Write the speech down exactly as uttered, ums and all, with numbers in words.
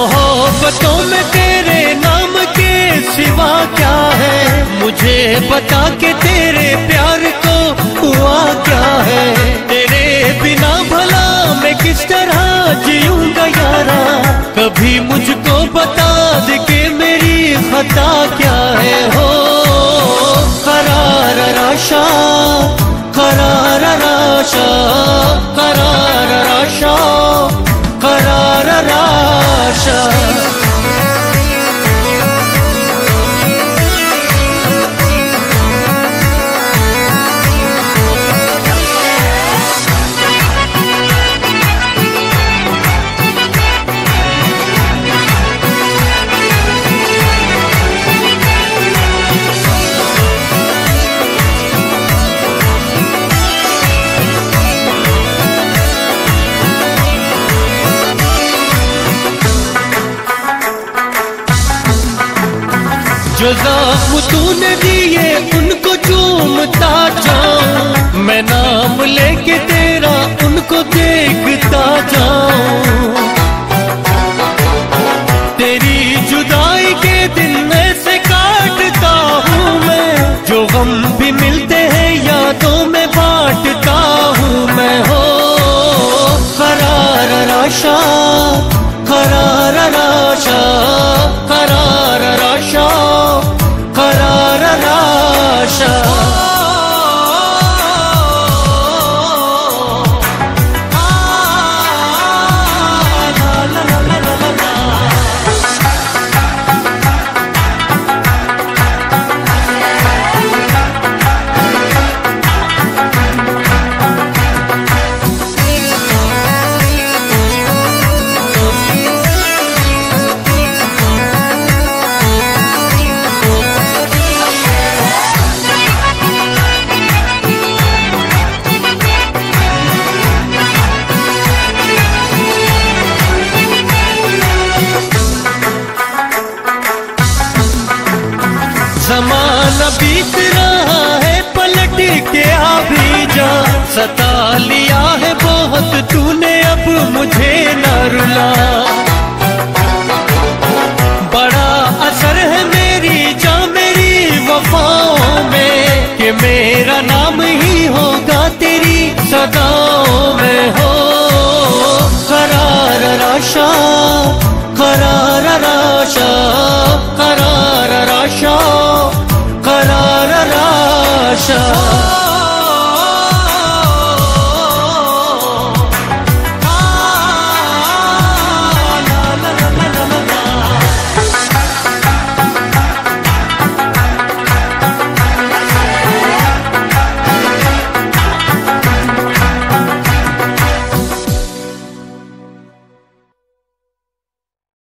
मोहब्बतों में तेरे नाम के सिवा क्या है, मुझे बता के तेरे प्यार को हुआ क्या है। तेरे बिना भला मैं किस तरह जीऊंगा यारा, कभी मुझको बता दे के मेरी खता क्या है। हो करार राशा करार राशा करार राशा करार राशा। जो ज़ख्म तूने दिए उनको चूमता जाऊं, मैं नाम लेके तेरा उनको देखता जाऊं। तेरी जुदाई के दिन ऐसे काटता हूँ मैं, जो गम भी मिलते हैं यादों में बांटता हूँ मैं। हो करार राशा करार राशा करार राशा करार राशा। ज़माना बीत रहा है पलट के आ भी जा, सता लिया है बहुत तूने अब मुझे न रुला। बड़ा असर है मेरी जा मेरी वफाओं में, कि मेरा नाम ही होगा तेरी सदाओं में। हो करार राशा करार राशा